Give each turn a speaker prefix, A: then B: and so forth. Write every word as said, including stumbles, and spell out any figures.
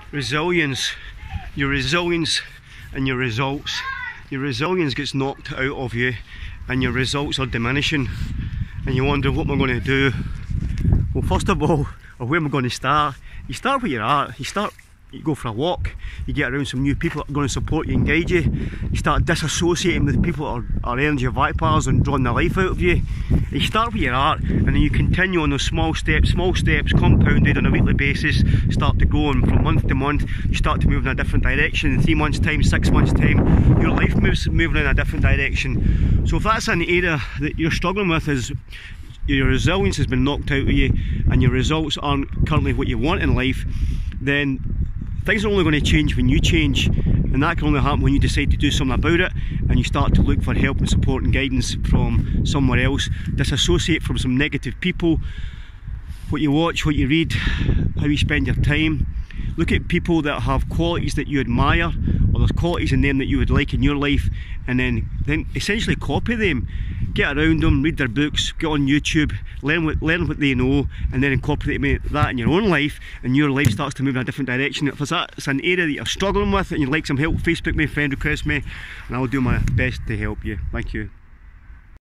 A: resilience, your resilience and your results. Your resilience gets knocked out of you and your results are diminishing, and you wonder, what am I going to do? Well, first of all, or where am I going to start? You start where you're at. You start, you go for a walk, you get around some new people that are going to support you and guide you. You start disassociating with people that are, are energy vampires and drawing the life out of you. You start where you're at, and then you continue on those small steps, small steps compounded on a weekly basis, start to grow, and from month to month you start to move in a different direction. In three months time, six months time, your life moves moving in a different direction. So if that's an area that you're struggling with, is your resilience has been knocked out of you and your results aren't currently what you want in life, then things are only going to change when you change, and that can only happen when you decide to do something about it and you start to look for help and support and guidance from somewhere else. Disassociate from some negative people, what you watch, what you read, how you spend your time. Look at people that have qualities that you admire, or there's qualities in them that you would like in your life, and then, then essentially copy them. Get around them, read their books, get on YouTube, learn what, learn what they know, and then incorporate that in your own life, and your life starts to move in a different direction. If it's, that, it's an area that you're struggling with and you'd like some help, Facebook me, friend request me, and I'll do my best to help you. Thank you.